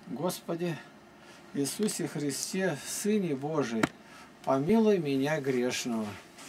Господи Иисусе Христе, Сыне Божий, помилуй меня грешного.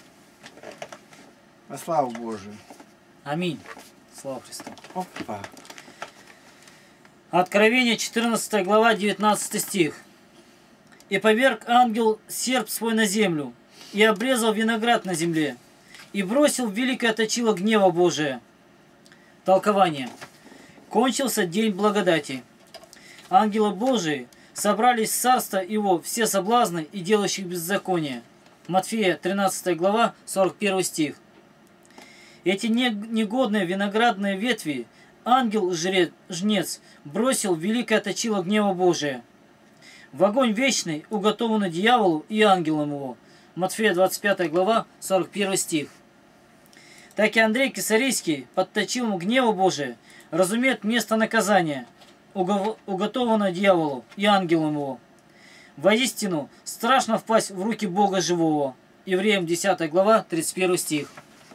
Во славу Божию. Аминь. Слава Христу. Опа. Откровение, 14 глава, 19 стих. «И поверг ангел серп свой на землю, и обрезал виноград на земле, и бросил в великое точило гнева Божия». Толкование. Кончился день благодати. Ангелы Божии собрались в царство его все соблазны и делающих беззаконие. Матфея, 13 глава, 41 стих. Эти негодные виноградные ветви ангел-жнец бросил в великое точило гнева Божия, в огонь вечный, уготованный дьяволу и ангелам его. Матфея, 25 глава, 41 стих. Так и Андрей Кесарийский под точилом гнева Божия разумеет место наказания, уготованное дьяволу и ангелам его. Воистину, страшно впасть в руки Бога живого. Евреям, 10 глава, 31 стих.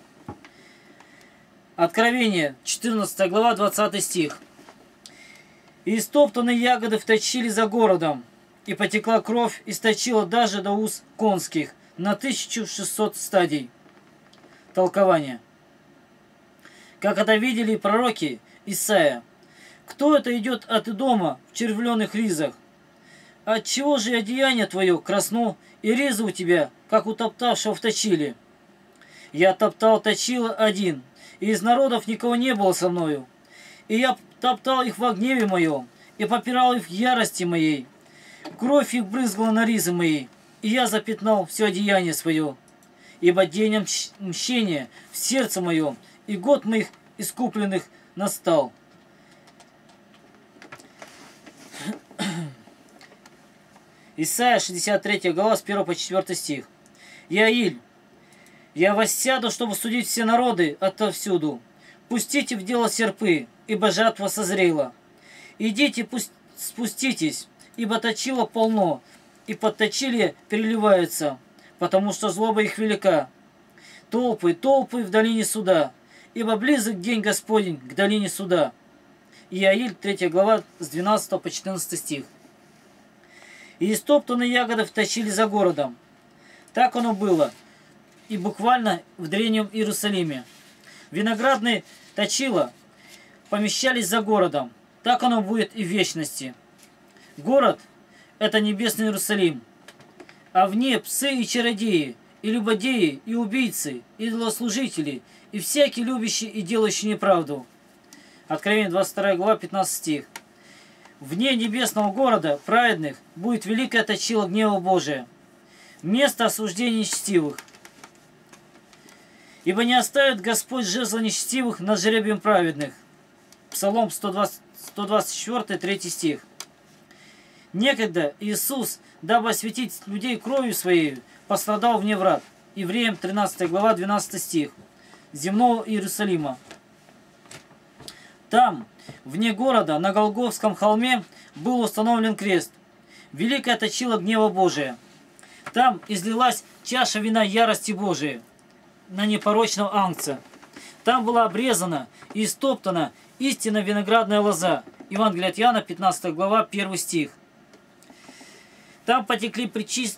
Откровение, 14 глава, 20 стих. «И истоптанные ягоды вточили за городом, и потекла кровь, и сточила даже до уз конских на 1600 стадий». Толкование. Как это видели пророки Исаия: «Кто это идет от Идома в червленых ризах? Отчего же одеяние твое красно, и ризы у тебя, как у топтавшего в точиле? Я топтал точило один, и из народов никого не было со мною. И я топтал их во гневе моем, и попирал их в ярости моей. Кровь их брызгала на ризы мои, и я запятнал все одеяние свое. Ибо день мщения в сердце моем, и год моих искупленных настал». Исайя, 63 глава, с 1 по 4 стих. «Яиль, я воссяду, чтобы судить все народы отовсюду. Пустите в дело серпы, ибо жатва созрела. Идите, спуститесь, ибо точило полно, и под точилье переливаются, потому что злоба их велика. Толпы, толпы в долине суда, ибо близок день Господень к долине суда». Иаиль, 3 глава, с 12 по 14 стих. «И истоптанные ягоды вточили за городом». Так оно было и буквально в древнем Иерусалиме. Виноградные точила помещались за городом. Так оно будет и в вечности. Город – это небесный Иерусалим, а в ней псы и чародеи, и любодеи, и убийцы, и идолослужители, и всякий любящий и делающий неправду. Откровение, 22 глава, 15 стих. «Вне небесного города праведных будет великое точило гнева Божия, место осуждения нечестивых. Ибо не оставит Господь жезла нечестивых над жребием праведных». Псалом 124, 3 стих. Некогда Иисус, дабы осветить людей кровью своей, пострадал вне врат. Евреям, 13 глава, 12 стих. Земного Иерусалима. Там, вне города, на Голгофском холме, был установлен крест. Великое точило гнева Божия. Там излилась чаша вина ярости Божией на непорочного ангца. Там была обрезана и истоптана истинная виноградная лоза. Евангелие от Иоанна, 15 глава, 1 стих. Там потекла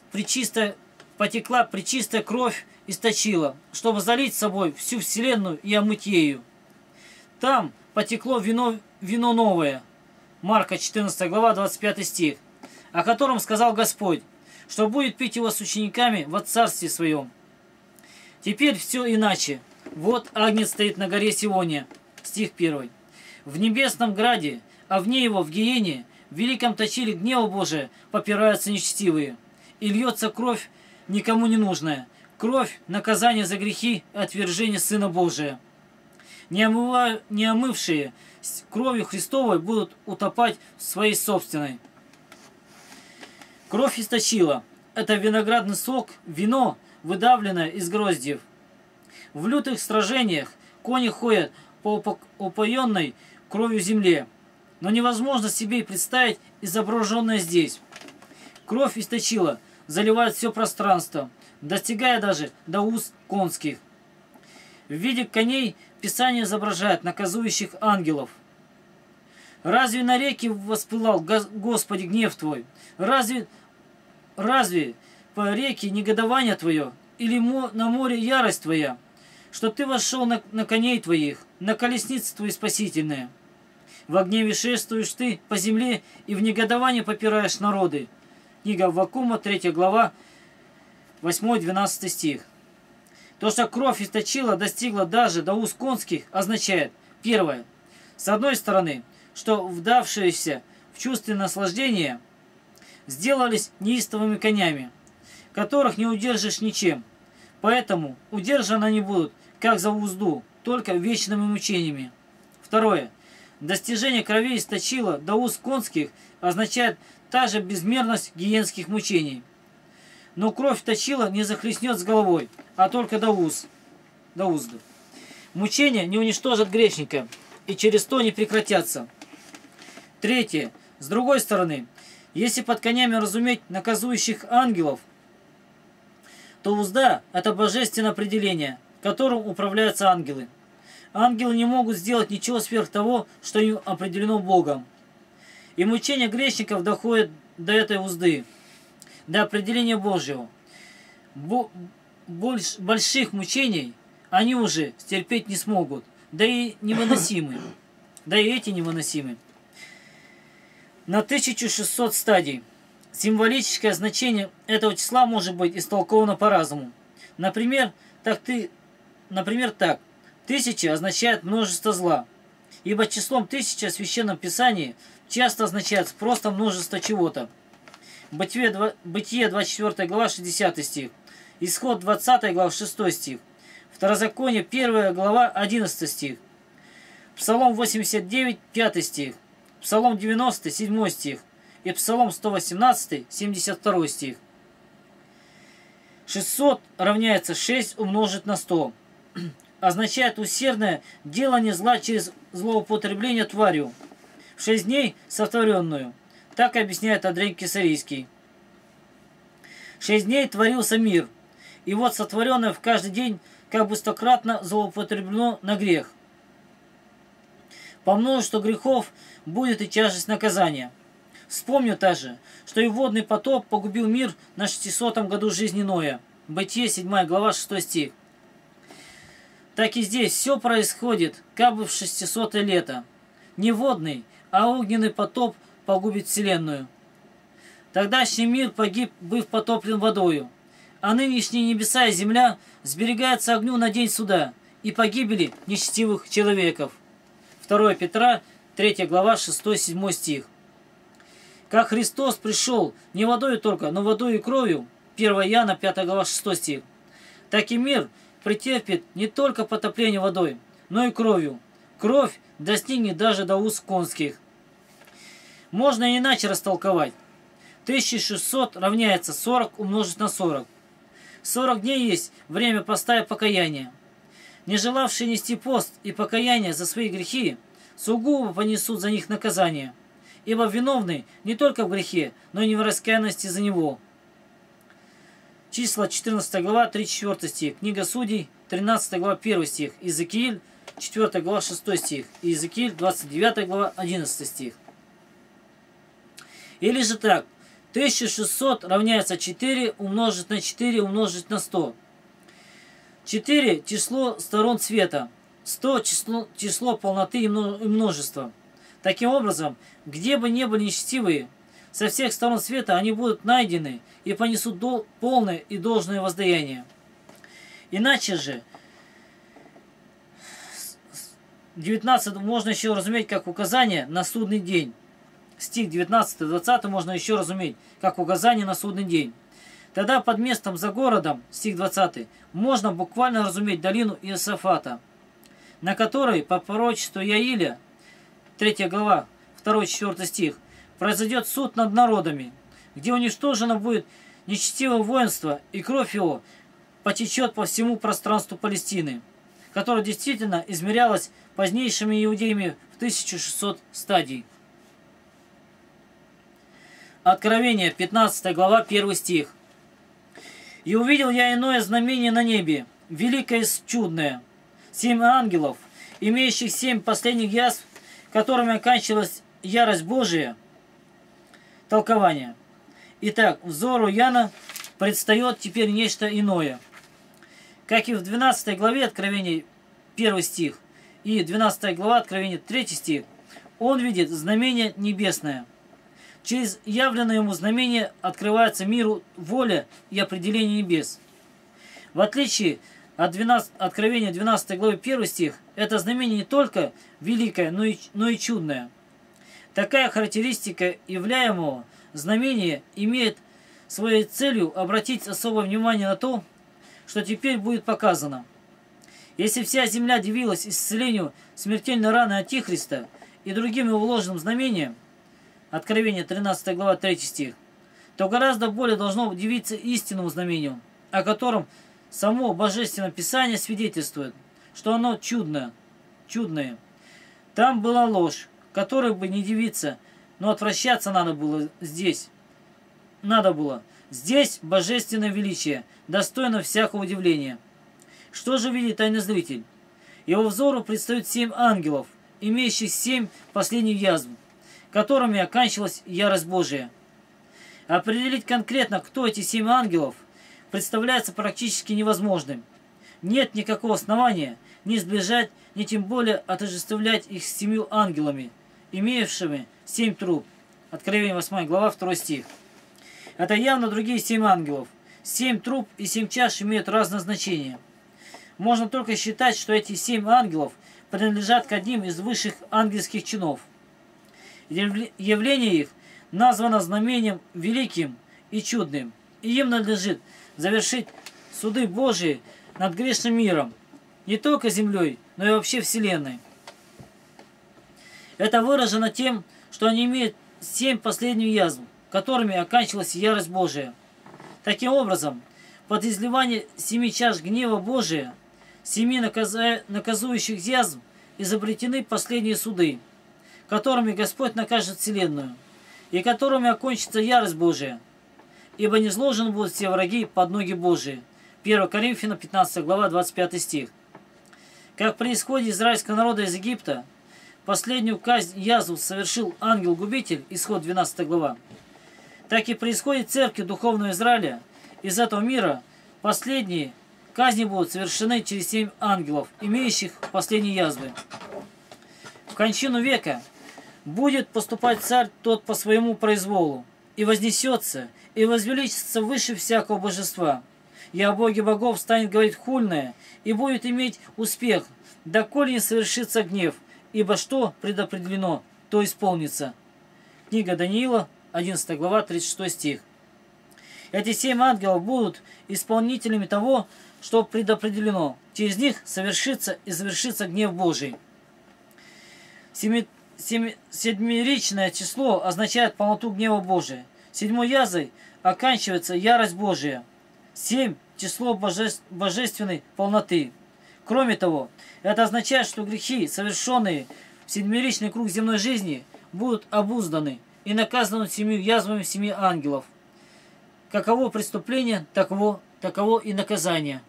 пречистая кровь из точила, чтобы залить собой всю вселенную и омыть ею. Там потекло вино новое. Марка, 14 глава, 25 стих. О котором сказал Господь, что будет пить его с учениками во Царстве Своем. Теперь все иначе. Вот Агнец стоит на горе Сионе. Стих 1. В небесном граде, а вне его в гиене, в великом точиле гнева Божия попираются нечестивые. И льется кровь никому не нужная. Кровь – наказание за грехи и отвержение Сына Божия. Не омывшие кровью Христовой будут утопать в своей собственной. Кровь источила. Это виноградный сок, вино, выдавленное из гроздьев. В лютых сражениях кони ходят по упоенной кровью земле. Но невозможно себе и представить изображенное здесь. Кровь источила, заливает все пространство, достигая даже до уст конских. В виде коней Писание изображает наказующих ангелов. Разве на реке воспылал, Господи, гнев Твой? Разве по реке негодование Твое? Или на море ярость Твоя? Что Ты вошел на коней Твоих, на колесницы Твои спасительные. Во гневе шествуешь Ты по земле и в негодовании попираешь народы. Книга Аввакума, 3 глава, 8-12 стих. То, что кровь источила, достигла даже до уст конских, означает, первое, с одной стороны, что вдавшиеся в чувственное наслаждение сделались неистовыми конями, которых не удержишь ничем, поэтому удержаны они будут, как за узду, только вечными мучениями. Второе. Достижение крови источила до уст конских означает та же безмерность гиенских мучений. Но кровь точила не захлестнет с головой, а только до узды. Мучения не уничтожат грешника, и через то не прекратятся. Третье. С другой стороны, если под конями разуметь наказующих ангелов, то узда – это божественное определение, которым управляются ангелы. Ангелы не могут сделать ничего сверх того, что им определено Богом. И мучения грешников доходят до этой узды, до определения Божьего. Больших мучений они уже стерпеть не смогут, да и невыносимы. Да и эти невыносимы. На 1600 стадий. Символическое значение этого числа может быть истолковано по-разному. Например, так. 1000 означает множество зла, ибо числом 1000 в Священном Писании часто означает просто множество чего-то. Бытие 24 глава 60 стих, Исход 20 глава 6 стих, Второзаконие 1 глава 11 стих, Псалом 89 5 стих, Псалом 90 7 стих и Псалом 118 72 стих. 600 равняется 6 умножить на 100. Означает усердное делание зла через злоупотребление тварью, в 6 дней сотворенную. Так объясняет Андрей Кесарийский. 6 дней творился мир, и вот сотворенное в каждый день как бы стократно злоупотреблено на грех. По множеству грехов будет и тяжесть наказания. Вспомню также, что и водный потоп погубил мир на 600-м году жизни Ноя. Бытие 7 глава 6 стих. Так и здесь все происходит как бы в 600-е лето. Не водный, а огненный потоп погубит вселенную. Тогдашний мир погиб, быв потоплен водою, а нынешние небеса и земля сберегаются огню на день суда и погибели нечестивых человеков. 2 Петра, 3 глава 6-7 стих. Как Христос пришел не водой только, но водой и кровью, 1 Иоанна 5 глава 6 стих, так и мир претерпит не только потопление водой, но и кровью. Кровь достигнет даже до уст конских. Можно иначе растолковать. 1600 равняется 40 умножить на 40. 40 дней есть время поста и покаяния. Не желавшие нести пост и покаяние за свои грехи, сугубо понесут за них наказание, ибо виновный не только в грехе, но и не в раскаянности за него. Числа 14 глава 3-4 стих, Книга Судей 13 глава 1 стих, Иезекииль 4 глава 6 стих, и Иезекииль 29 глава 11 стих. Или же так, 1600 равняется 4 умножить на 4 умножить на 100. 4 – число сторон света, 100 – число полноты и множества. Таким образом, где бы ни были нечестивые, со всех сторон света они будут найдены и понесут полное и должное воздаяние. Иначе же, 19 можно еще разуметь как указание на судный день. Стих 19-20 можно еще разуметь как указание на судный день. Тогда под местом за городом, стих 20, можно буквально разуметь долину Иосафата, на которой по пророчеству Иаиля, 3 глава, 2-4 стих, произойдет суд над народами, где уничтожено будет нечестивое воинство, и кровь его потечет по всему пространству Палестины, которое действительно измерялось позднейшими иудеями в 1600 стадий. Откровение, 15 глава, 1 стих. «И увидел я иное знамение на небе, великое и чудное, 7 ангелов, имеющих 7 последних язв, которыми оканчивалась ярость Божия. Толкование. Итак, взору Яна предстает теперь нечто иное. Как и в 12 главе Откровения 1 стих и 12 глава Откровения 3 стих, он видит знамение небесное. Через явленное ему знамение открывается миру воля и определение небес. В отличие от Откровения 12 главы 1 стих, это знамение не только великое, но и чудное. Такая характеристика являемого знамения имеет своей целью обратить особое внимание на то, что теперь будет показано. Если вся земля дивилась исцелению смертельной раны Антихриста и другим его ложным знамениям, Откровение 13 глава 3 стих, то гораздо более должно удивиться истинному знамению, о котором само Божественное Писание свидетельствует, что оно чудное. Там была ложь, которой бы не дивиться, но отвращаться надо было здесь. Здесь божественное величие, достойно всякого удивления. Что же видит тайный зритель? Его взору предстают 7 ангелов, имеющих 7 последних язв, которыми оканчивалась ярость Божия. Определить конкретно, кто эти 7 ангелов, представляется практически невозможным. Нет никакого основания ни сближать, ни тем более отождествлять их с 7 ангелами, имеющими 7 труб. Откровение 8 глава 2 стих. Это явно другие 7 ангелов. 7 труб и 7 чаш имеют разное значение. Можно только считать, что эти 7 ангелов принадлежат к одним из высших ангельских чинов. Явление их названо знамением великим и чудным, и им надлежит завершить суды Божии над грешным миром, не только землей, но и вообще вселенной. Это выражено тем, что они имеют 7 последних язв, которыми оканчивалась ярость Божия. Таким образом, под изливание 7 чаш гнева Божия, 7 наказующих язв изобретены последние суды, которыми Господь накажет вселенную, и которыми окончится ярость Божия, ибо низложены будут все враги под ноги Божии. 1 Коринфянам 15 глава 25 стих. Как при исходе израильского народа из Египта последнюю казнь язву совершил ангел-губитель, исход 12 глава, так и при исходе церкви духовного Израиля из этого мира последние казни будут совершены через 7 ангелов, имеющих последние язвы. В кончину века будет поступать царь тот по своему произволу, и вознесется, и возвеличится выше всякого божества, и о Боге богов станет говорить хульное, и будет иметь успех, доколе не совершится гнев, ибо что предопределено, то исполнится. Книга Даниила, 11 глава, 36 стих. Эти 7 ангелов будут исполнителями того, что предопределено. Через них совершится и завершится гнев Божий. Седмеричное число означает полноту гнева Божия. 7 язвой оканчивается ярость Божия. 7 – число божественной полноты. Кроме того, это означает, что грехи, совершенные в седмеричный круг земной жизни, будут обузданы и наказаны 7 язвами 7 ангелов. Каково преступление, таково и наказание.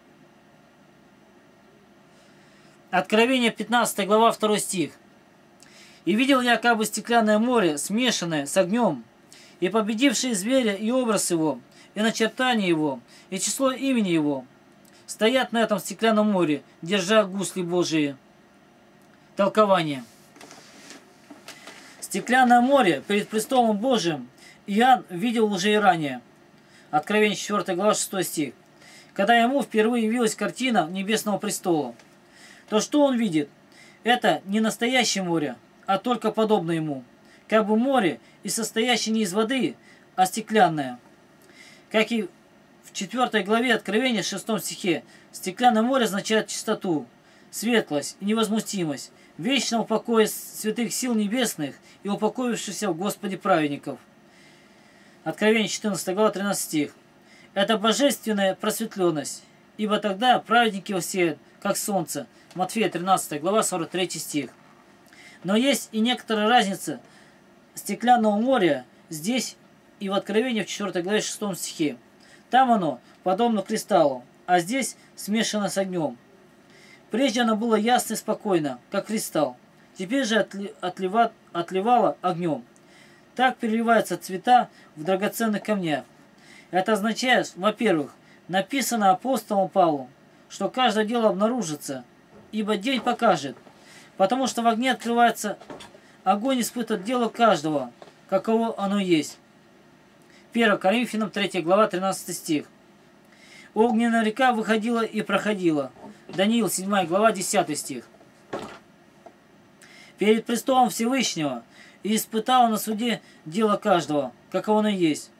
Откровение 15 глава 2 стих. «И видел я как бы стеклянное море, смешанное с огнем, и победивший зверя и образ его, и начертание его, и число имени его, стоят на этом стеклянном море, держа гусли Божии». Толкование. Стеклянное море перед престолом Божиим Иоанн видел уже и ранее. Откровение 4 глава 6 стих. Когда ему впервые явилась картина небесного престола, то что он видит? Это не настоящее море, а только подобное ему, как бы море и состоящее не из воды, а стеклянное. Как и в 4 главе Откровения 6 стихе, стеклянное море означает чистоту, светлость и невозмутимость, вечного покоя святых сил небесных и упокоившихся в Господе праведников. Откровение 14 глава 13 стих. Это божественная просветленность, ибо тогда праведники воссеют, как солнце. Матфея 13 глава 43 стих. Но есть и некоторая разница стеклянного моря здесь и в Откровении в 4 главе 6 стихе. Там оно подобно кристаллу, а здесь смешано с огнем. Прежде оно было ясно и спокойно, как кристалл. Теперь же отливало огнем. Так переливаются цвета в драгоценных камнях. Это означает, во-первых, написано апостолом Павлом, что каждое дело обнаружится, ибо день покажет, потому что в огне открывается огонь, испытывает дело каждого, каково оно есть. 1 Коринфянам 3 глава 13 стих. Огненная река выходила и проходила. Даниил 7 глава 10 стих. Перед престолом Всевышнего и испытала на суде дело каждого, каково оно есть.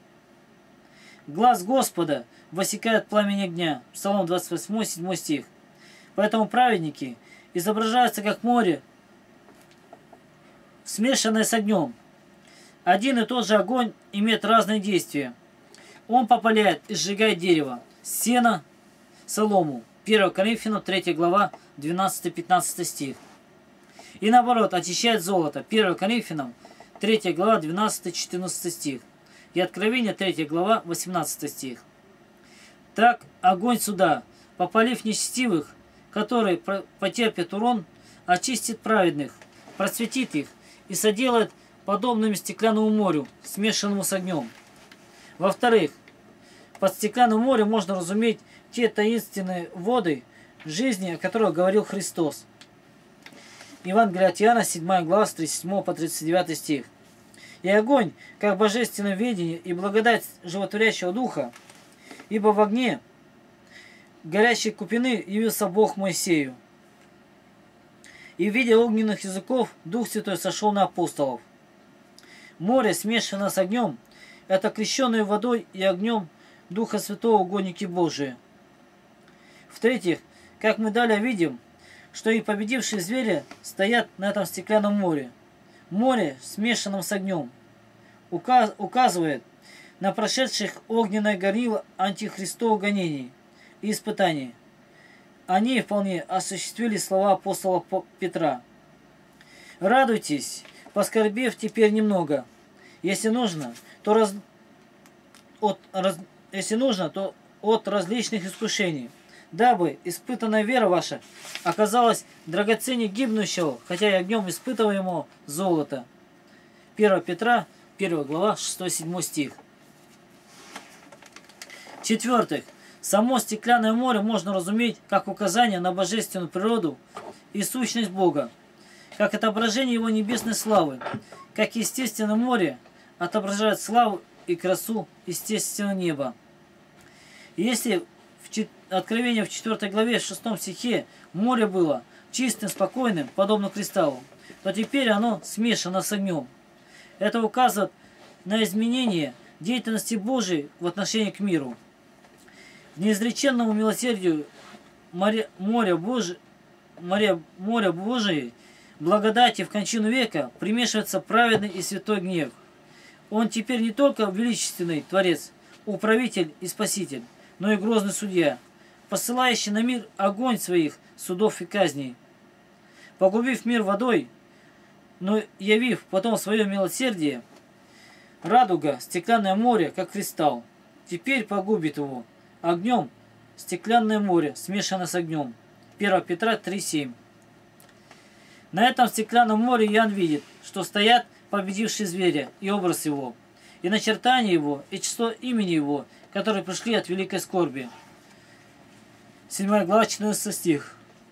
Глаз Господа воссекает пламень огня. Псалом 28, 7 стих. Поэтому праведники изображаются как море, смешанное с огнем. Один и тот же огонь имеет разные действия. Он попаляет и сжигает дерево, сено, солому. 1 Коринфянам 3 глава 12-15 стих. И наоборот, очищает золото. 1 Коринфянам 3 глава 12-14 стих. И Откровение 3 глава 18 стих. Так огонь суда, попалив нечестивых, которые потерпят урон, очистит праведных, просветит их и соделает подобными стеклянному морю, смешанному с огнем. Во-вторых, под стеклянным морем можно разуметь те таинственные воды жизни, о которых говорил Христос. Евангелие от Иоанна, 7 глава, с 37 по 39 стих. И огонь, как божественное ведение и благодать животворящего духа, ибо в огне горящей купины явился Бог Моисею. И в виде огненных языков Дух Святой сошел на апостолов. Море, смешанное с огнем, это крещенные водой и огнем Духа Святого угодники Божии. В-третьих, как мы далее видим, что и победившие звери стоят на этом стеклянном море. Море, смешанном с огнем, указывает на прошедших огненное горнило антихристовых гонений и испытаний. Они вполне осуществили слова апостола Петра. «Радуйтесь, поскорбев теперь немного. Если нужно, то от различных искушений, дабы испытанная вера ваша оказалась драгоценнее гибнущего, хотя и огнем испытываемого золота». 1 Петра, 1 глава, 6-7 стих. В-четвертых, само стеклянное море можно разуметь как указание на божественную природу и сущность Бога, как отображение Его небесной славы, как естественное море отображает славу и красу естественного неба. Если в Откровении в 4 главе, в 6 стихе море было чистым, спокойным, подобно кристаллу, то теперь оно смешано с огнем. Это указывает на изменение деятельности Божией в отношении к миру. В неизреченному милосердию моря Божией, благодати в кончину века примешивается праведный и святой гнев. Он теперь не только величественный Творец, управитель и Спаситель, но и грозный судья, посылающий на мир огонь своих судов и казней. Погубив мир водой, но явив потом свое милосердие, радуга, стеклянное море, как кристалл, теперь погубит его огнем, стеклянное море, смешанное с огнем. 1 Петра 3,7. На этом стеклянном море Иоанн видит, что стоят победившие зверя и образ его, и начертание его, и число имени его, которые пришли от великой скорби. 7 глава, 14 стих.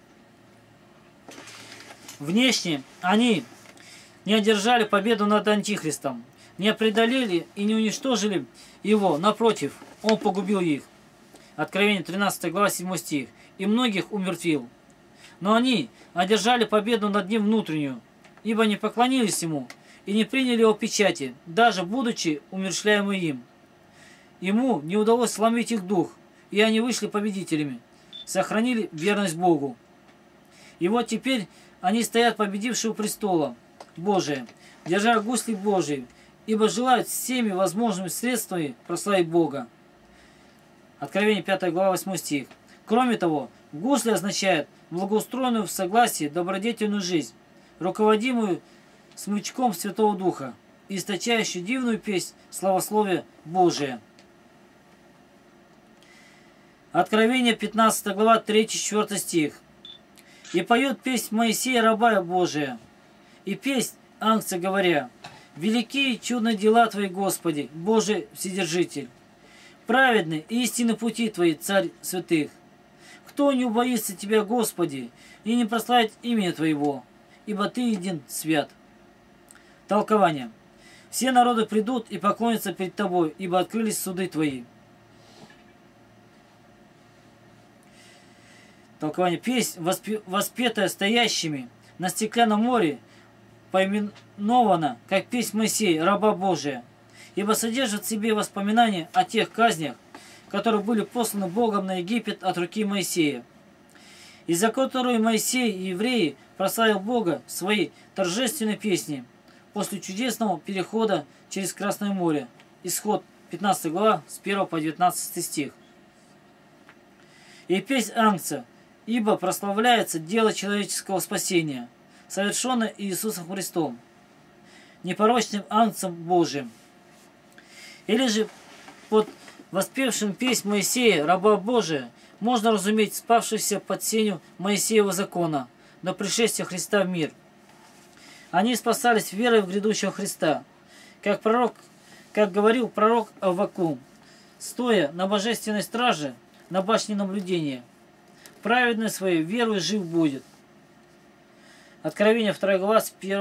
Внешне они не одержали победу над Антихристом, не преодолели и не уничтожили его, напротив, он погубил их. Откровение 13 глава, 7 стих. И многих умертвил. Но они одержали победу над ним внутреннюю, ибо не поклонились ему и не приняли его печати, даже будучи умерщвляемы им. Ему не удалось сломить их дух, и они вышли победителями, сохранили верность Богу. И вот теперь они стоят победившие у престола Божия, держа гусли Божии, ибо желают всеми возможными средствами прославить Бога. Откровение 5 глава 8 стих. Кроме того, гусли означает благоустроенную в согласии добродетельную жизнь, руководимую смычком Святого Духа, и источающую дивную песнь славословия Божия. Откровение 15 глава 3-4 стих. «И поет песнь Моисея, раба Божия, и песнь ангца, говоря: «Велики и чудны дела Твои, Господи, Боже Вседержитель! Праведны и истинны пути Твои, Царь святых! Кто не убоится Тебя, Господи, и не прославит имя Твоего, ибо Ты един свят». Толкование. Все народы придут и поклонятся перед Тобой, ибо открылись суды Твои. Толкование. Песнь, воспетая стоящими на стеклянном море, поименована как песнь Моисея, раба Божия, ибо содержит в себе воспоминания о тех казнях, которые были посланы Богом на Египет от руки Моисея, из-за которой Моисей и евреи прославил Бога в своей торжественной песне после чудесного перехода через Красное море. Исход 15 глава с 1 по 19 стих. И песнь ангца, ибо прославляется дело человеческого спасения, совершенное Иисусом Христом, непорочным ангцем Божиим. Или же под воспевшим песнь Моисея, раба Божия, можно разуметь спавшихся под сенью Моисеева закона до пришествия Христа в мир. Они спасались верой в грядущего Христа, как говорил пророк Аввакум, стоя на божественной страже на башне наблюдения: «Праведный своей верой жив будет». Откровение 2 глава,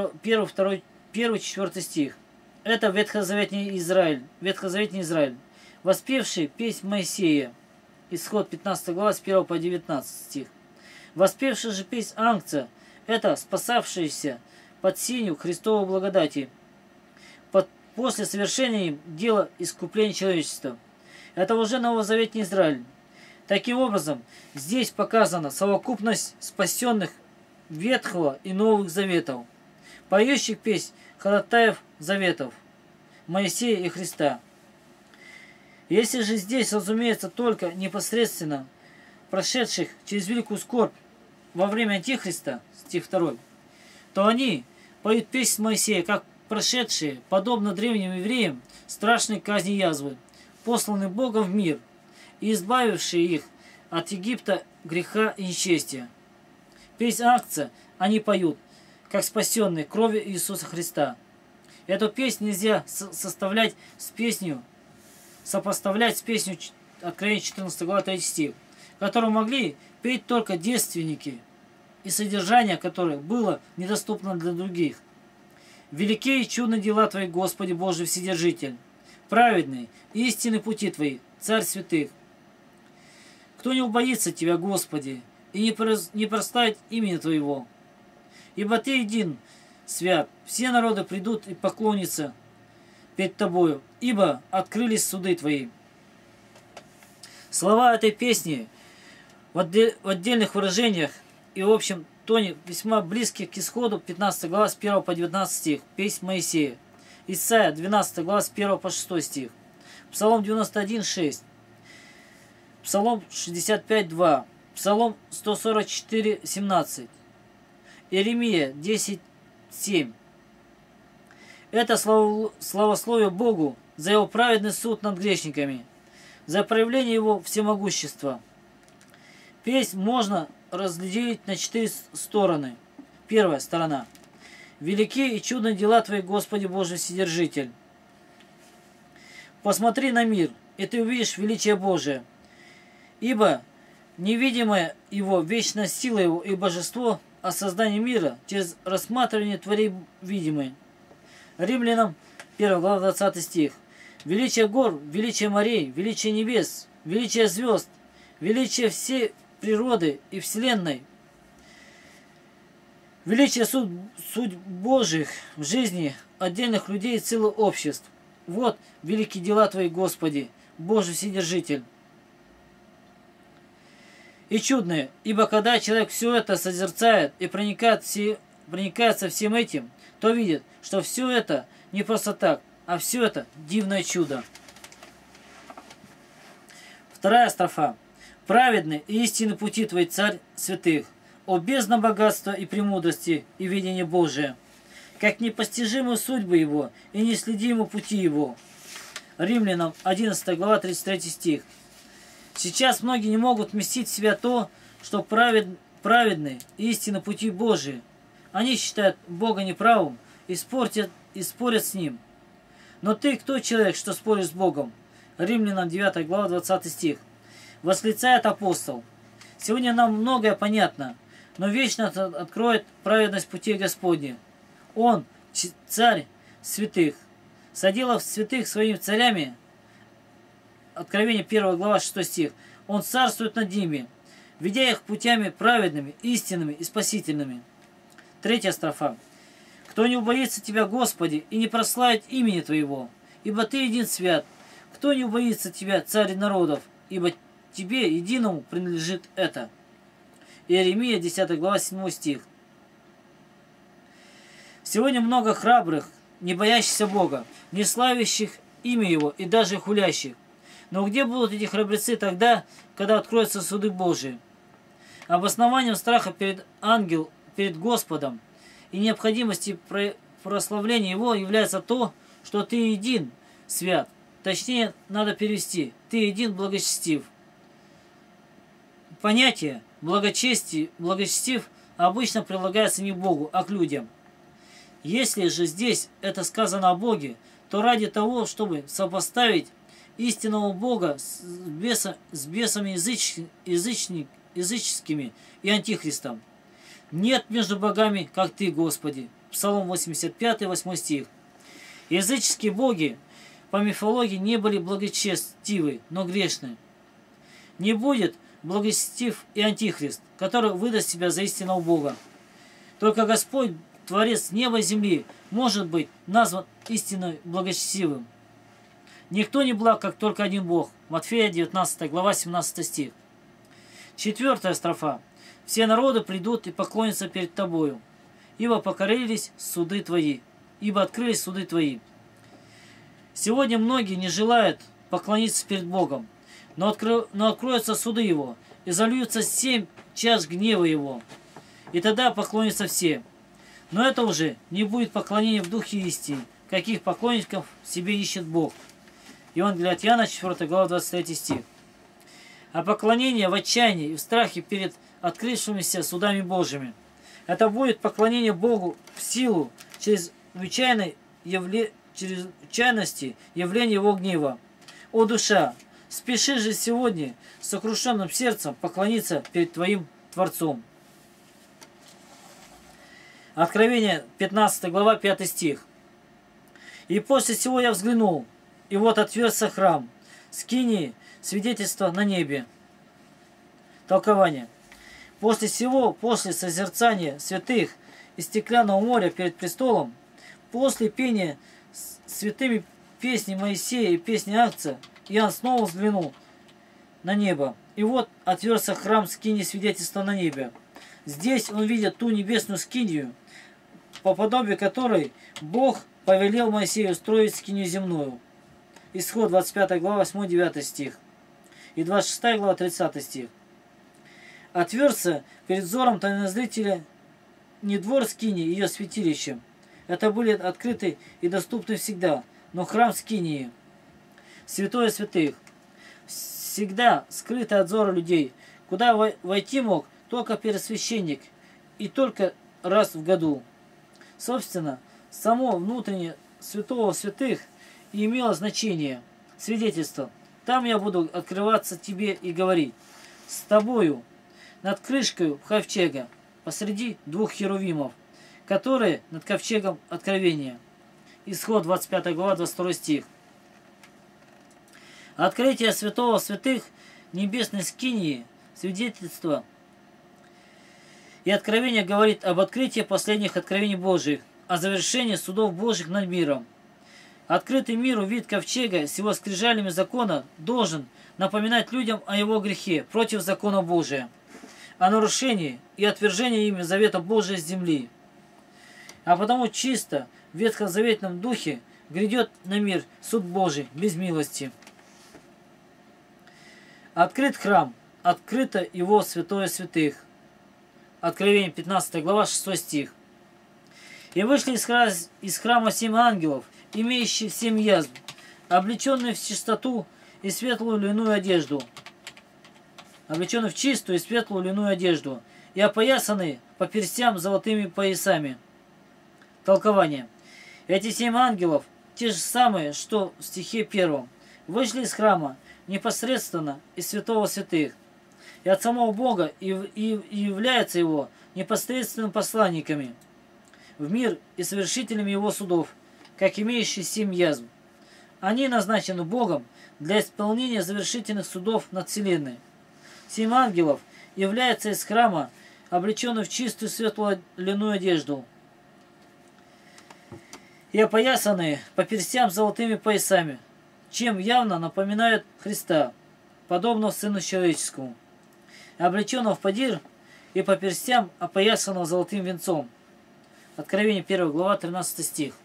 1-4 стих. Это ветхозаветний Израиль, воспевший песнь Моисея. Исход 15 глава, с 1 по 19 стих. Воспевший же песнь ангца, это спасавшиеся под сенью Христовой благодати, после совершения им дела искупления человечества. Это уже новозаветний Израиль. Таким образом, здесь показана совокупность спасенных Ветхого и Новых Заветов, поющих песнь ходатаев заветов Моисея и Христа. Если же здесь, разумеется, только непосредственно прошедших через великую скорбь во время Антихриста, стих 2, то они поют песнь Моисея, как прошедшие, подобно древним евреям, страшной казни язвы, посланные Богом в мир и избавившие их от Египта, греха и нечестия. Песнь ангца они поют, как спасенные кровью Иисуса Христа. Эту песню нельзя сопоставлять с песней Откровения 14 глава 3 стих, которую могли петь только девственники, и содержание которых было недоступно для других. «Великие и чудные дела Твои, Господи Божий Вседержитель! Праведные и истинные пути Твои, Царь святых! Кто не убоится Тебя, Господи, и не прославит имени Твоего? Ибо Ты един свят, все народы придут и поклонятся перед Тобою, ибо открылись суды Твои». Слова этой песни в отдельных выражениях и в общем тоне весьма близки к исходу 15 глава с 1 по 19 стих, песнь Моисея. Исайя 12 глава с 1 по 6 стих. Псалом 91:6. Псалом 65:2. Псалом 144:17. Иеремия 10:7. Это славословие Богу за Его праведный суд над грешниками, за проявление Его всемогущества. Песнь можно разделить на 4 стороны. Первая сторона. «Велики и чудные дела Твои, Господи Божий Вседержитель! Посмотри на мир, и Ты увидишь величие Божие, ибо невидимая Его вечная сила Его и божество о создании мира через рассматривание Творей видимой». Римлянам 1 глава 20 стих. «Величие гор, величие морей, величие небес, величие звезд, величие всей природы и вселенной, величие судьб Божьих в жизни отдельных людей и целых обществ. Вот великие дела Твои, Господи, Божий Вседержитель. И чудные, ибо когда человек все это созерцает и проникается всем этим, то видит, что все это не просто так, а все это дивное чудо». Вторая строфа. «Праведны и истинны пути Твои, Царь святых, о бездна богатства и премудрости и видения Божия, как непостижимы судьбы Его и неследимы пути Его». Римлянам 11 глава 33 стих. Сейчас многие не могут вместить в себя то, что праведны и истинны пути Божии. Они считают Бога неправым и спорят с ним. Но ты кто человек, что споришь с Богом? Римлянам 9 глава 20 стих. Восклицает апостол. Сегодня нам многое понятно, но вечно откроет праведность путей Господних. Он, царь святых, соделав святых своими царями, Откровение 1 глава 6 стих, Он царствует над ними, ведя их путями праведными, истинными и спасительными. 3 строфа. Кто не убоится Тебя, Господи, и не прославит имени Твоего, ибо Ты един свят. Кто не убоится Тебя, Царь народов, ибо Тебе единому принадлежит это. Иеремия 10 глава 7 стих. Сегодня много храбрых, не боящихся Бога, не славящих имя Его и даже хулящих. Но где будут эти храбрецы тогда, когда откроются суды Божии? Обоснованием страха перед Господом и необходимости прославления Его является то, что Ты един свят. Точнее, надо перевести: Ты един благочестив. Понятие благочестив обычно прилагается не к Богу, а к людям. Если же здесь это сказано о Боге, то ради того, чтобы сопоставить истинного Бога с бесами языческими и антихристом. Нет между богами, как Ты, Господи. Псалом 85, 8 стих. Языческие боги по мифологии не были благочестивы, но грешны. Не будет благочестив и антихрист, который выдаст себя за истинного Бога. Только Господь, Творец неба и земли, может быть назван истинно благочестивым. Никто не благ, как только один Бог. Матфея 19 глава 17 стих. 4 строфа. Все народы придут и поклонятся перед Тобою, ибо покорились суды Твои, ибо открылись суды Твои. Сегодня многие не желают поклониться перед Богом, но откроются суды Его, и зальются 7 чаш гнева Его, и тогда поклонятся все. Но это уже не будет поклонение в духе истины, каких поклонников себе ищет Бог. Евангелие от Иоанна, 4 глава, 23 стих. А поклонение в отчаянии и в страхе перед открывшимися судами Божьими. Это будет поклонение Богу в силу чрезвычайности явления Его гнева. О душа, спеши же сегодня с сокрушенным сердцем поклониться перед Твоим Творцом. Откровение 15 глава 5 стих. И после всего я взглянул, и вот отверзся храм, скинии, свидетельство на небе. Толкование. После всего, после созерцания святых и стеклянного моря перед престолом, после пения святыми песни Моисея и песни Агнца, Иоанн снова взглянул на небо. И вот отверзся храм скинии свидетельства на небе. Здесь он видит ту небесную скинию, по подобию которой Бог повелел Моисею строить скинию земную. Исход 25 глава 8-9 стих. И 26 глава 30 стих. Отверзся перед взором тайнозрителя не двор скинии, ее святилище. Это были открыты и доступны всегда, но храм скинии, святое святых, всегда скрытый от взора людей, куда войти мог только первосвященник и только раз в году. Собственно, само внутреннее святого святых и имело значение, свидетельство. Там я буду открываться тебе и говорить с тобою над крышкой ковчега посреди 2 херувимов, которые над ковчегом откровения. Исход 25 глава 22 стих. Открытие святого святых небесной скинии, свидетельство и откровение говорит об открытии последних откровений Божьих, о завершении судов Божьих над миром. Открытый миру вид ковчега с его скрижалями закона должен напоминать людям о его грехе против закона Божия, о нарушении и отвержении ими завета Божия с земли. А потому чисто в ветхозаветном духе грядет на мир суд Божий без милости. Открыт храм, открыто его святое святых. Откровение 15 глава 6 стих. И вышли из храма 7 ангелов, имеющих 7 язв, облеченные в чистоту и светлую льняную одежду. Облеченные в чистую и светлую льняную одежду, и опоясанные по перстям золотыми поясами. Толкование. Эти 7 ангелов, те же самые, что в стихе 1, вышли из храма непосредственно из святого святых, и от самого Бога и являются его непосредственными посланниками в мир и совершителями его судов, как имеющие 7 язв. Они назначены Богом для исполнения завершительных судов над вселенной. 7 ангелов являются из храма, облеченных в чистую светлую льняную одежду и опоясанные по перстям золотыми поясами, чем явно напоминают Христа, подобного Сыну Человеческому, облеченного в подир и по перстям опоясанного золотым венцом. Откровение 1 глава 13 стих.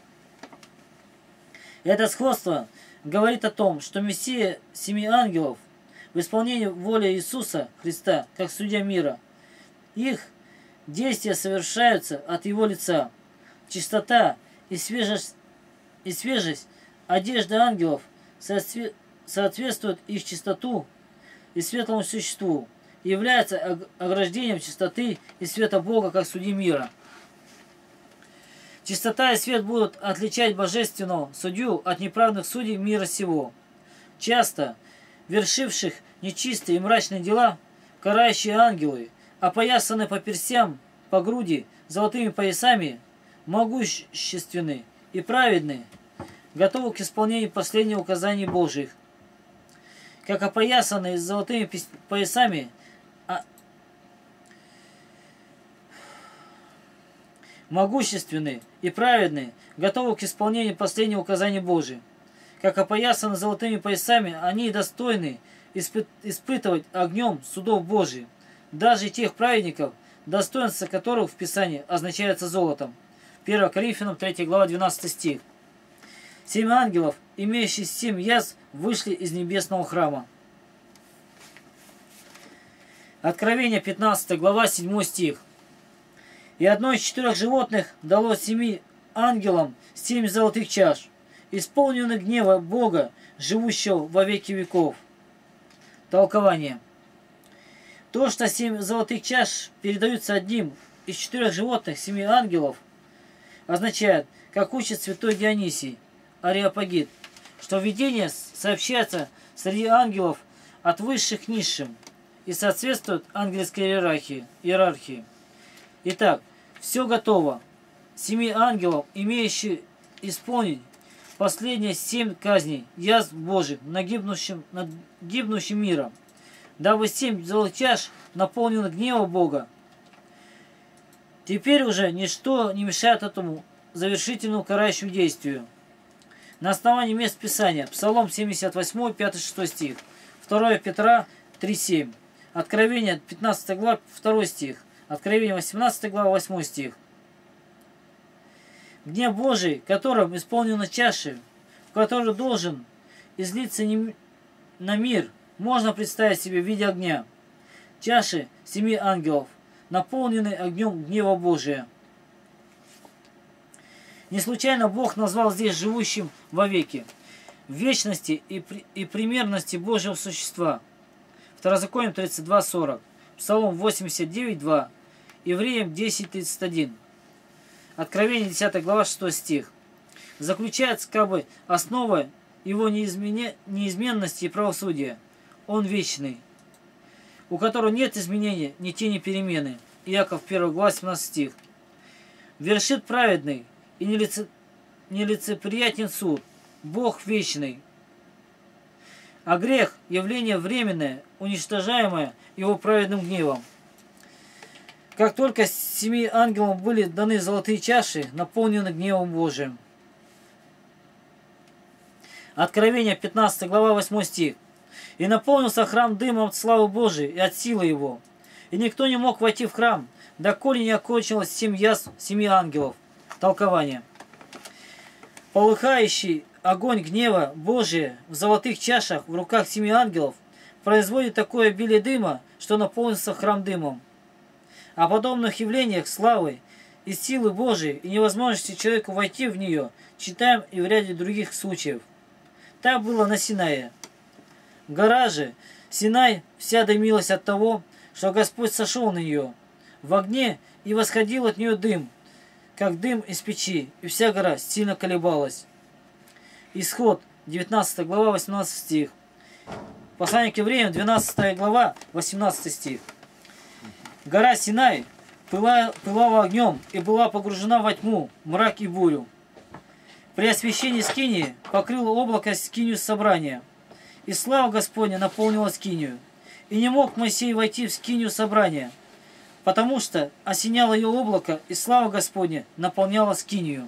Это сходство говорит о том, что Мессия 7 ангелов в исполнении воли Иисуса Христа, как судья мира, их действия совершаются от Его лица. Чистота и свежесть одежды ангелов соответствуют их чистоту и светлому существу, и является ограждением чистоты и света Бога, как судьи мира. Чистота и свет будут отличать божественного судью от неправедных судей мира сего. Часто вершивших нечистые и мрачные дела, карающие ангелы, опоясаны по перстям, по груди, золотыми поясами, могущественны и праведны, готовы к исполнению последних указаний Божьих. Как опоясанные золотыми поясами, могущественны и праведны, готовы к исполнению последних указаний Божьих. Как опоясаны золотыми поясами, они достойны испытывать огнем судов Божьих, даже тех праведников, достоинство которых в Писании означается золотом. 1 Коринфянам 3 глава 12 стих. 7 ангелов, имеющие 7 язв, вышли из небесного храма. Откровение 15 глава 7 стих. И одно из 4 животных дало 7 ангелам 7 золотых чаш, исполненных гнева Бога, живущего во веки веков. Толкование. То, что 7 золотых чаш передаются одним из 4 животных 7 ангелов, означает, как учит святой Дионисий Ареопагит, что видение сообщается среди ангелов от высших к низшим и соответствует ангельской иерархии. Итак, все готово. 7 ангелов, имеющие исполнить последние 7 казней, язв Божьих над гибнущим миром, дабы 7 золотых чаш наполнены гнева Бога. Теперь уже ничто не мешает этому завершительному карающему действию. На основании мест Писания: Псалом 78, 5-6 стих, 2 Петра 3:7, Откровение 15 глава 2 стих, Откровение 18 глава 8 стих. Гнев Божий, которым исполнены чаши, в которой должен излиться на мир, можно представить себе в виде огня. Чаши 7 ангелов, наполнены огнем гнева Божия. Не случайно Бог назвал здесь живущим вовеки, в вечности и примерности Божьего существа. Второзаконие 32:40, Псалом 89:2, Евреям 10:31, Откровение 10 глава 6 стих. Заключается как бы основа его неизменности и правосудия. Он вечный, у которого нет изменения, ни тени перемены. Иаков 1 глава 17 стих. Вершит праведный и нелицеприятен суд. Бог вечный. А грех – явление временное, уничтожаемое его праведным гневом. Как только 7 ангелам были даны золотые чаши, наполненные гневом Божиим. Откровение 15 глава 8 стих. И наполнился храм дымом от славы Божией и от силы его. И никто не мог войти в храм, доколе не окончилось 7 язв 7 ангелов. Толкование. Полыхающий огонь гнева Божия в золотых чашах в руках 7 ангелов производит такое обилие дыма, что наполнится храм дымом. О подобных явлениях славы и силы Божией и невозможности человеку войти в нее читаем и в ряде других случаев. Так было на Синае. Гора же Синай вся дымилась от того, что Господь сошел на нее в огне, и восходил от нее дым, как дым из печи, и вся гора сильно колебалась. Исход, 19 глава, 18 стих. Послание к евреям, 12 глава, 18 стих. Гора Синай пылала огнем и была погружена во тьму, мрак и бурю. При освящении скинии покрыло облако скинию собрания, и слава Господня наполнила скинию. И не мог Моисей войти в скинию собрания, потому что осеняло ее облако, и слава Господня наполняла скинию.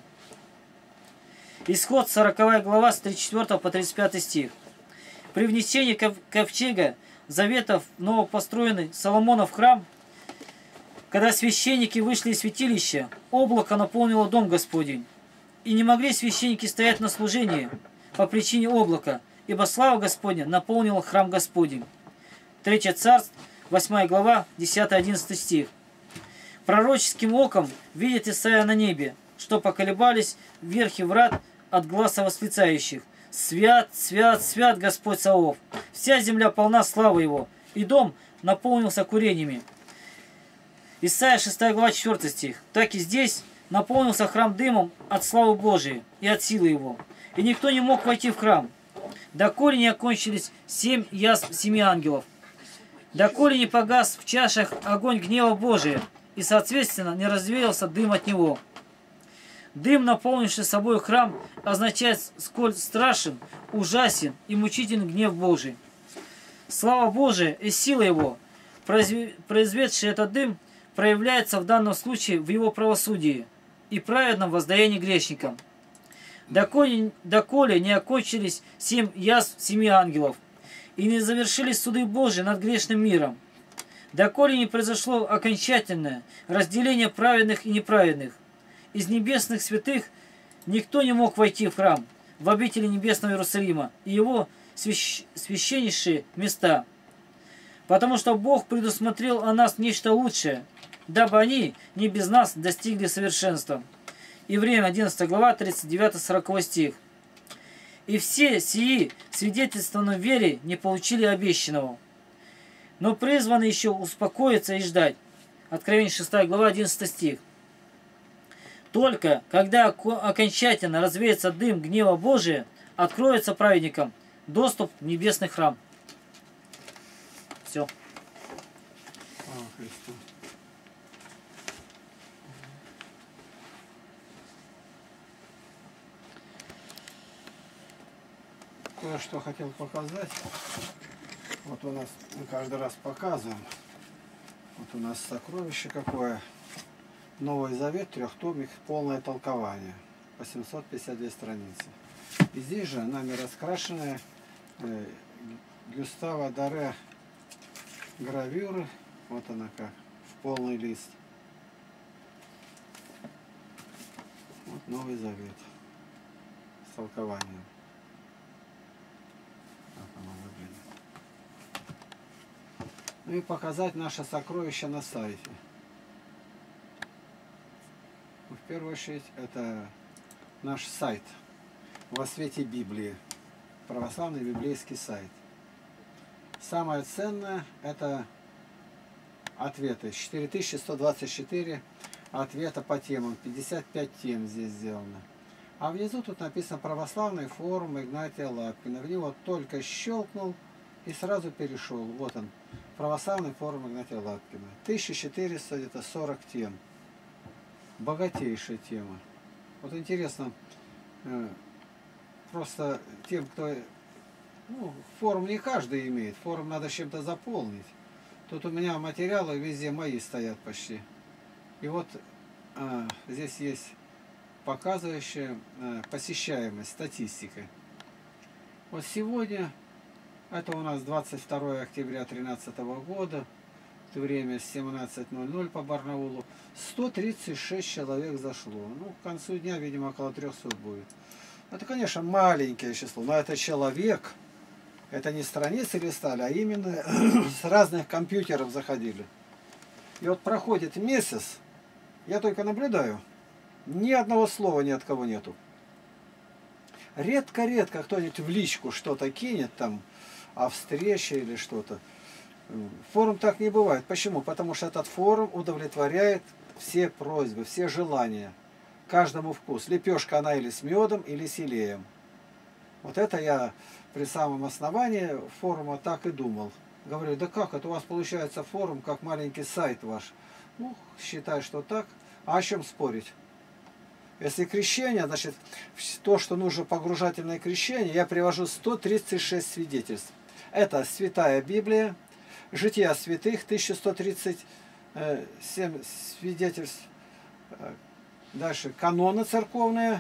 Исход, 40 глава, с 34 по 35 стих. При внесении ковчега завета в новопостроенный Соломонов храм, когда священники вышли из святилища, облако наполнило дом Господень. И не могли священники стоять на служении по причине облака, ибо слава Господня наполнила храм Господень. 3 Царств, 8 глава, 10-11 стих. Пророческим оком видит Исаия на небе, что поколебались верхи врат от глаза восклицающих. Свят, свят, свят Господь Саваоф! Вся земля полна славы Его, и дом наполнился курениями. Исайя 6 глава 4 стих. Так и здесь наполнился храм дымом от славы Божией и от силы Его. И никто не мог войти в храм, доколе не окончились 7 язв 7 ангелов, доколе не погас в чашах огонь гнева Божия, и, соответственно, не развеялся дым от него. Дым, наполнивший собой храм, означает, сколь страшен, ужасен и мучителен гнев Божий. Слава Божия и сила Его, произведший этот дым, проявляется в данном случае в Его правосудии и праведном воздаянии грешникам. Доколе не окончились 7 язв 7 ангелов, и не завершились суды Божии над грешным миром, доколе не произошло окончательное разделение праведных и неправедных, из небесных святых никто не мог войти в храм, в обители небесного Иерусалима и его священнейшие места, потому что Бог предусмотрел о нас нечто лучшее, дабы они не без нас достигли совершенства. Евреям 11 глава, 39-40 стих. И все сии свидетельством в вере не получили обещанного, но призваны еще успокоиться и ждать. Откровение 6 глава, 11 стих. Только когда окончательно развеется дым гнева Божия, откроется праведникам доступ в небесный храм. Все. Кое-что хотел показать. Вот у нас, мы каждый раз показываем. Вот у нас сокровище какое. Новый Завет, трехтомик, полное толкование. По 752 страницы. И здесь же нами раскрашенная Гюстава Даре гравюры. Вот она как, в полный лист. Вот Новый Завет с толкованием. Так оно выглядит. Ну и показать наше сокровище на сайте. В первую очередь это наш сайт «Во свете Библии», православный библейский сайт. Самое ценное это ответы, 4124 ответа по темам, 55 тем здесь сделано. А внизу тут написано «Православный форум Игнатия Лапкина». В него только щелкнул и сразу перешел. Вот он, «Православный форум Игнатия Лапкина». 1440 тем. Богатейшая тема. Вот интересно, просто тем, кто... Ну, форум не каждый имеет, форум надо чем-то заполнить. Тут у меня материалы везде мои стоят почти. И вот здесь есть показывающая посещаемость, статистика. Вот сегодня, это у нас 22 октября 2013 года, время 17:00 по Барнаулу, 136 человек зашло. Ну, к концу дня, видимо, около 300 будет. Это, конечно, маленькое число, но это человек. Это не страницы листали, а именно с разных компьютеров заходили. И вот проходит месяц, я только наблюдаю, ни одного слова ни от кого нету. Редко-редко кто-нибудь в личку что-то кинет там, о встрече или что-то. Форум так не бывает. Почему? Потому что этот форум удовлетворяет все просьбы, все желания. каждому вкус. Лепешка она или с медом, или с елеем. Вот это я при самом основании форума так и думал. Говорю, да как это у вас получается форум, как маленький сайт ваш? Ну, считай, что так. А о чем спорить? Если крещение, значит, то, что нужно погружательное крещение, я привожу 136 свидетельств. Это Святая Библия, Жития святых, 1137 свидетельств. Дальше каноны церковные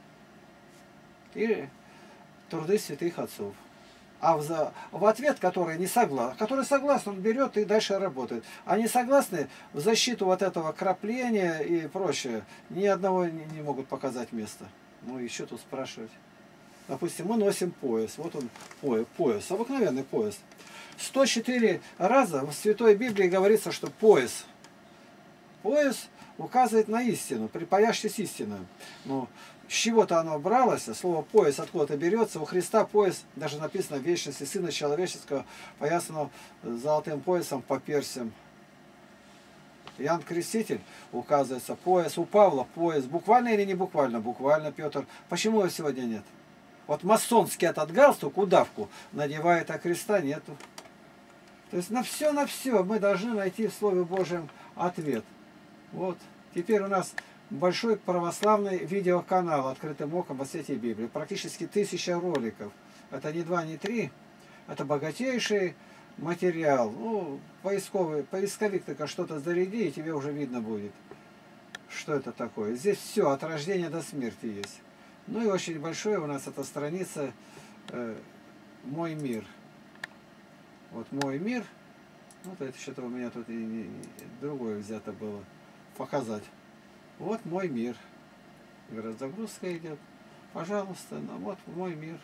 и труды святых отцов. А в ответ, которые не согласны, который согласен, он берет и дальше работает. А не согласны, в защиту вот этого крапления и прочее, ни одного не могут показать место. Ну, еще тут спрашивать. Допустим, мы носим пояс. Вот он, пояс, обыкновенный пояс. 104 раза в Святой Библии говорится, что пояс указывает на истину, припаяшьтесь истину. Но с чего-то оно бралось, слово пояс откуда-то берется. У Христа пояс, даже написано в вечности Сына Человеческого, поясанного золотым поясом по персям. Иоанн Креститель, указывается, пояс. У Павла пояс. Буквально или не буквально? Буквально, Петр. Почему его сегодня нет? Вот масонский этот галстук, удавку надевает, а креста нету. То есть на все мы должны найти в Слове Божьем ответ. Вот. Теперь у нас большой православный видеоканал «Открытым оком» о Святой Библии. Практически 1000 роликов. Это не 2, не 3. Это богатейший материал. Ну, поисковик только что-то заряди, и тебе уже видно будет, что это такое. Здесь все, от рождения до смерти есть. Ну и очень большое у нас эта страница «Мой мир». Вот «Мой мир». Вот это что-то у меня тут и другое взято было показать. Вот «Мой мир». Говорят, загрузка идет. Пожалуйста, ну вот «Мой мир».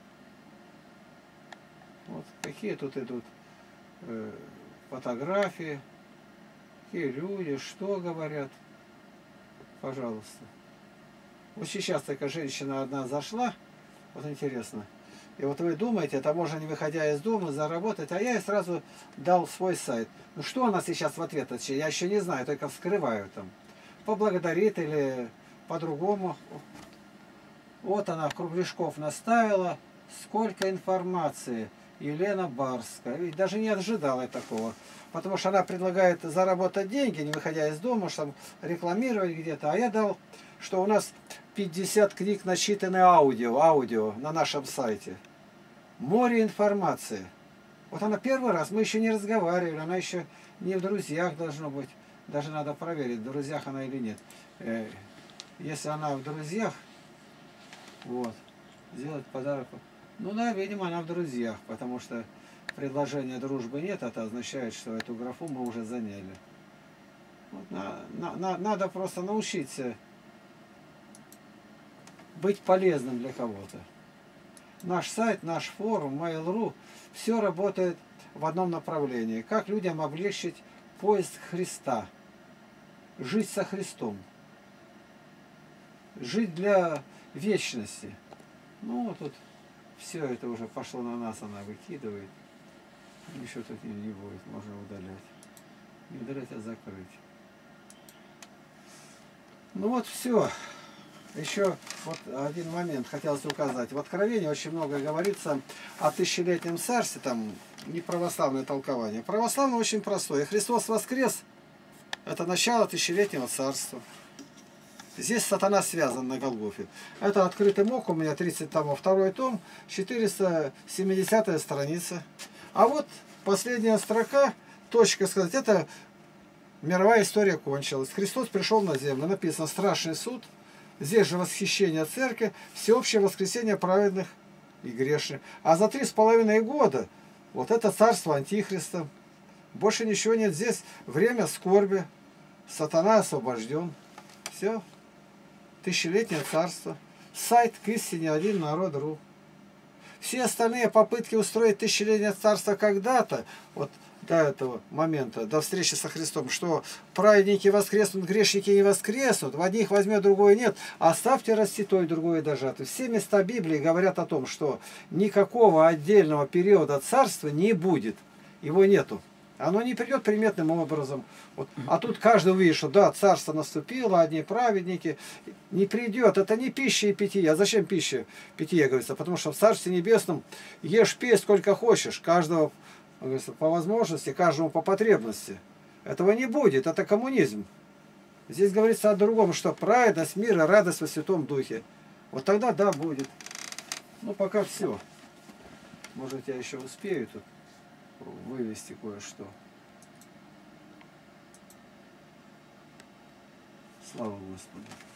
Вот какие тут идут фотографии, какие люди, что говорят. Пожалуйста. Вот сейчас такая женщина одна зашла, вот интересно. И вот вы думаете, это можно, не выходя из дома, заработать, а я ей сразу дал свой сайт. Ну что она сейчас в ответ? Я еще не знаю, только вскрываю там. Поблагодарит или по-другому. Вот она кругляшков наставила. Сколько информации. Елена Барская. Ведь даже не ожидала я такого. Потому что она предлагает заработать деньги, не выходя из дома, чтобы рекламировать где-то. А я дал, что у нас 50 книг начитаны аудио на нашем сайте. Море информации. Вот она первый раз, мы еще не разговаривали, она еще не в друзьях должно быть. Даже надо проверить, в друзьях она или нет. Если она в друзьях, вот, сделать подарок. Ну да, видимо, она в друзьях, потому что предложения дружбы нет, это означает, что эту графу мы уже заняли. Вот, надо просто научиться быть полезным для кого-то. Наш сайт, наш форум, Mail.ru, все работает в одном направлении. Как людям облегчить поиск Христа. Жить со Христом. Жить для вечности. Ну, тут все это уже пошло на нас, она выкидывает. Ничего тут не будет, можно удалять. Не удалять, а закрыть. Ну вот все. Еще вот один момент хотелось указать. В Откровении очень много говорится о тысячелетнем царстве, там не православное толкование. Православное очень простое. Христос воскрес, это начало тысячелетнего царства. Здесь сатана связан на Голгофе. Это «Открытым оком» у меня 30 томов, второй том, 470 страница. А вот последняя строка, точка сказать, это мировая история кончилась. Христос пришел на землю, написано «Страшный суд». Здесь же восхищение церкви, всеобщее воскресение праведных и грешных. А за 3,5 года вот это царство Антихриста. Больше ничего нет. Здесь время скорби. Сатана освобожден. Все. Тысячелетнее царство. Сайт к истине один народ.ру. Все остальные попытки устроить тысячелетнее царство когда-то, вот до этого момента, до встречи со Христом, что праведники воскреснут, грешники не воскреснут, в одних возьмет, другое нет, оставьте расти то и другое дожато. Все места Библии говорят о том, что никакого отдельного периода царства не будет. Его нету. Оно не придет приметным образом. Вот. А тут каждый увидит, что да, царство наступило, одни праведники. Не придет. Это не пища и питье. А зачем пища? Питье, говорится. Потому что в Царстве Небесном ешь, пей сколько хочешь. Каждого, говорится, по возможности, каждому по потребности. Этого не будет. Это коммунизм. Здесь говорится о другом, что праведность, мир и радость во Святом Духе. Вот тогда да, будет. Ну, пока все. Может, я еще успею тут вывести кое-что. Слава Господу.